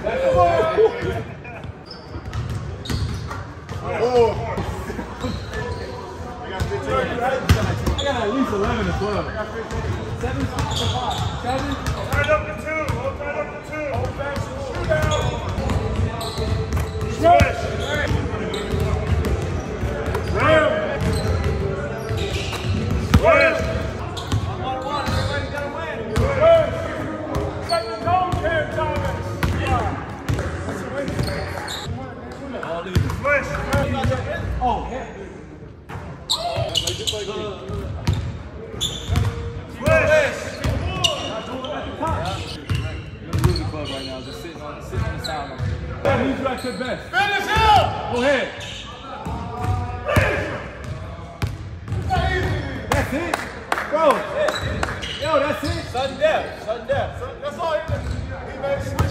I got at least 11 to 12. 7 to 5. 7. Tied up to 2. Hold tied up to 2. Hold back. Shoot out. Switch. Ram. Switch. 1-1. Everybody got to win. Switch. Set the tone, Cam Thomas. Switch. Oh, yeah. Switch. Losing club right now, just sitting on the sideline. That means you at your best. Finish him! Go ahead. That's it, bro. Yo, that's it. Sudden death. Sudden death. That's all he made.